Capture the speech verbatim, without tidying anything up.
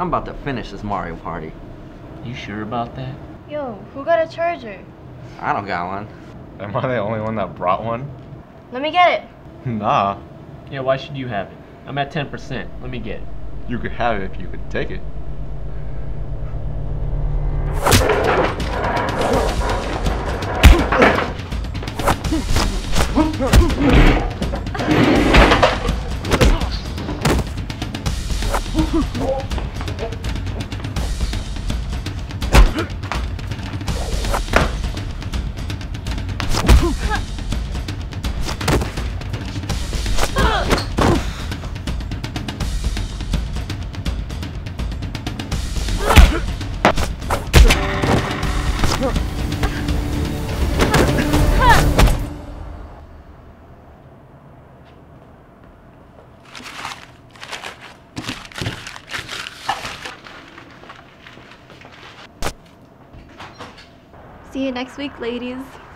I'm about to finish this Mario Party. You sure about that? Yo, who got a charger? I don't got one. Am I the only one that brought one? Let me get it. Nah. Yeah, why should you have it? I'm at ten percent. Let me get it. You could have it if you could take it. See you next week, ladies.